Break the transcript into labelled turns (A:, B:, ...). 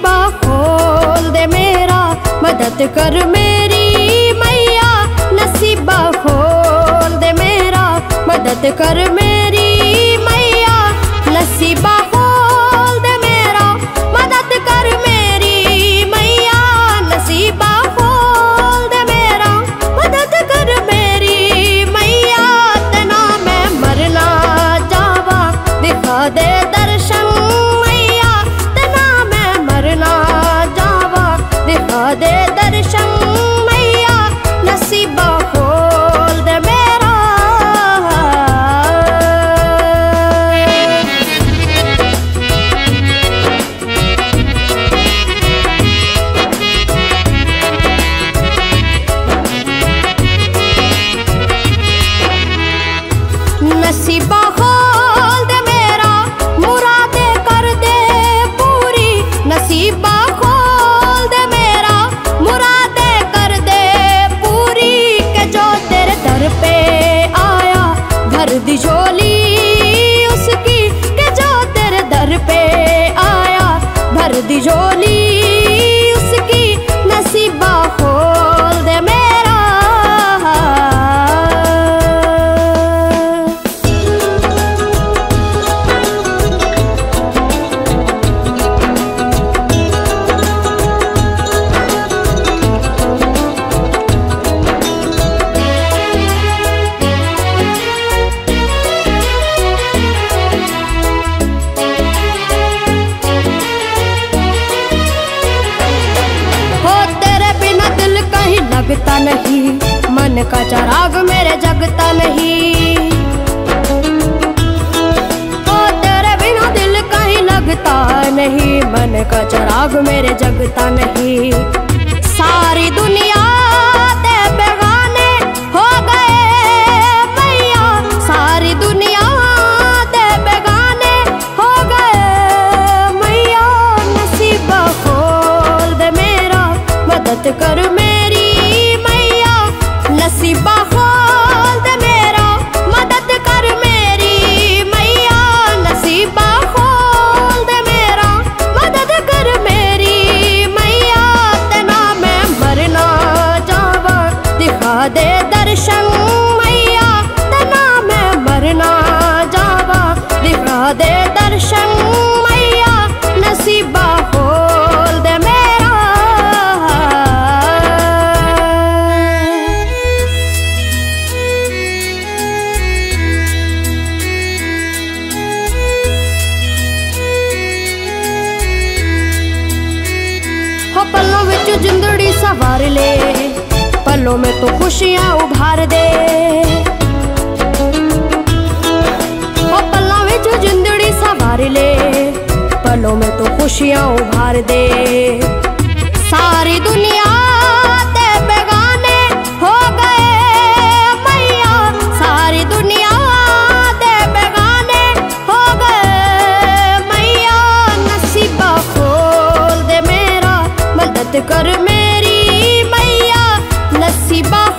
A: नसीबा खोल दे मेरा, मदद कर मेरी मैया। नसीबा खोल दे मेरा, मदद कर मेरी मैया। नसीबा खोल दे मेरा, मदद कर मेरी मैया। नसीबा खोल दे मेरा, मदद कर मेरी मैया। तना मैं मरना जावा, दिखा दे दर्शन मैया। तना मैं मरना जावा, दिखा दे दर्शन मैया। नसीबा खोल दे मेरा। नसीबा खोल दे मेरा, मुरादे कर दे पूरी। नसीबा खोल दे मेरा, मुरादे कर दे पूरी। के जो तेरे दर पे आया, भर दी झोली उसकी। के जो तेरे दर पे आया, भर दी झोली उसकी। नसीबा खोल दे मेरा। लगता नहीं मन का चिराग मेरे जगता नहीं। ओ तेरे बिना दिल कहीं लगता नहीं, मन का चिराग मेरे जगता नहीं। सारी दुनिया ते बेगाने हो गए मैया। सारी दुनिया ते बेगाने हो गए मैया। नसीबा खोल दे मेरा, मदद कर मेरी। नसीबा खोल दे मेरा, मदद कर मेरी मैया। नसीबा खोल दे मेरा, मदद कर मेरी मैया। तना मैं मरना जावा, दिखा दे दर्शन मैया। तना मैं मरना जावा, दिखा दे दर्शन मैया। नसीबा खोल दे मेरा। पलों विच जिंदड़ी सवार ले, पलों में तो खुशियां उभार दे। ओ पलों विच जिंदड़ी सवार ले, पलों में तो खुशियां उभार दे। सारी दुनिया ते बेगाने हो गए मैया। सारी दुनिया ते बेगाने हो गए मैया। नसीबा खोल दे मेरा, मदद कर मेरी मैया। नसीबा